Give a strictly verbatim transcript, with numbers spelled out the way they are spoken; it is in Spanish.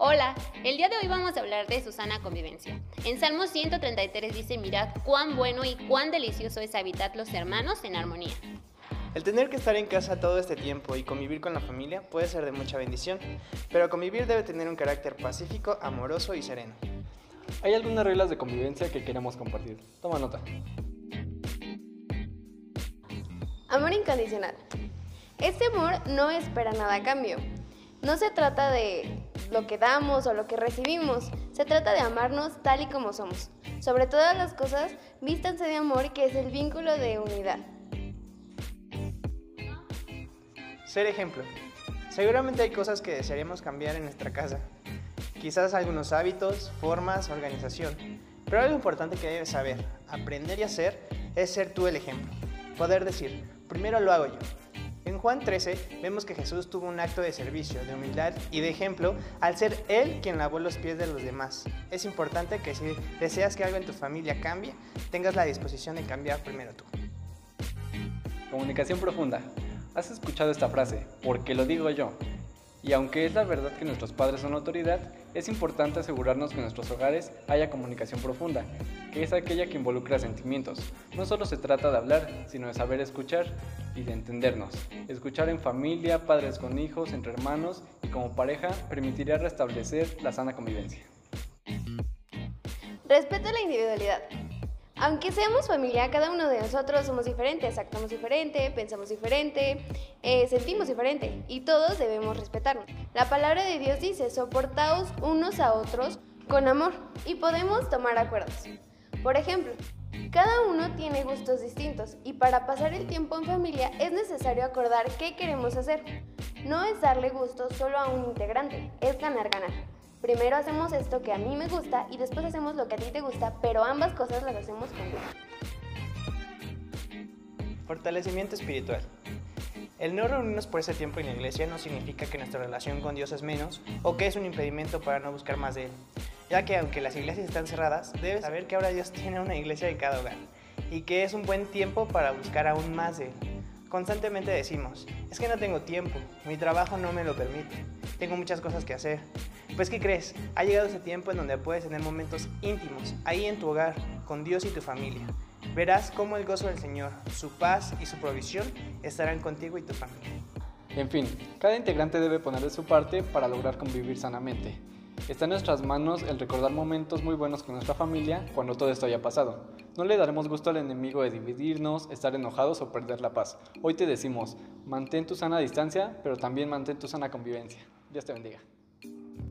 Hola, el día de hoy vamos a hablar de su sana convivencia. En Salmo ciento treinta y tres dice, mirad cuán bueno y cuán delicioso es habitar los hermanos en armonía. El tener que estar en casa todo este tiempo y convivir con la familia puede ser de mucha bendición, pero convivir debe tener un carácter pacífico, amoroso y sereno. Hay algunas reglas de convivencia que queremos compartir. Toma nota. Amor incondicional. Este amor no espera nada a cambio. No se trata de lo que damos o lo que recibimos. Se trata de amarnos tal y como somos. Sobre todas las cosas, vístanse de amor, que es el vínculo de unidad. Ser ejemplo. Seguramente hay cosas que desearíamos cambiar en nuestra casa. Quizás algunos hábitos, formas, organización. Pero algo importante que debes saber, aprender y hacer, es ser tú el ejemplo. Poder decir, primero lo hago yo. En Juan trece vemos que Jesús tuvo un acto de servicio, de humildad y de ejemplo al ser Él quien lavó los pies de los demás. Es importante que si deseas que algo en tu familia cambie, tengas la disposición de cambiar primero tú. Comunicación profunda. ¿Has escuchado esta frase? Porque lo digo yo. Y aunque es la verdad que nuestros padres son autoridad, es importante asegurarnos que en nuestros hogares haya comunicación profunda, que es aquella que involucra sentimientos. No solo se trata de hablar, sino de saber escuchar y de entendernos. Escuchar en familia, padres con hijos, entre hermanos y como pareja permitiría restablecer la sana convivencia. Respeta la individualidad. Aunque seamos familia, cada uno de nosotros somos diferentes, actuamos diferente, pensamos diferente, eh, sentimos diferente y todos debemos respetarnos. La palabra de Dios dice, soportaos unos a otros con amor y podemos tomar acuerdos. Por ejemplo, cada uno tiene gustos distintos y para pasar el tiempo en familia es necesario acordar qué queremos hacer. No es darle gusto solo a un integrante, es ganar-ganar. Primero hacemos esto que a mí me gusta y después hacemos lo que a ti te gusta, pero ambas cosas las hacemos con gusto. Fortalecimiento espiritual. El no reunirnos por ese tiempo en la iglesia no significa que nuestra relación con Dios es menos o que es un impedimento para no buscar más de Él, ya que aunque las iglesias están cerradas, debes saber que ahora Dios tiene una iglesia en cada hogar y que es un buen tiempo para buscar aún más de Él. Constantemente decimos, es que no tengo tiempo, mi trabajo no me lo permite, tengo muchas cosas que hacer. Pues ¿qué crees? Ha llegado ese tiempo en donde puedes tener momentos íntimos, ahí en tu hogar, con Dios y tu familia. Verás cómo el gozo del Señor, su paz y su provisión estarán contigo y tu familia. En fin, cada integrante debe poner de su parte para lograr convivir sanamente. Está en nuestras manos el recordar momentos muy buenos con nuestra familia cuando todo esto haya pasado. No le daremos gusto al enemigo de dividirnos, estar enojados o perder la paz. Hoy te decimos, mantén tu sana distancia, pero también mantén tu sana convivencia. Dios te bendiga.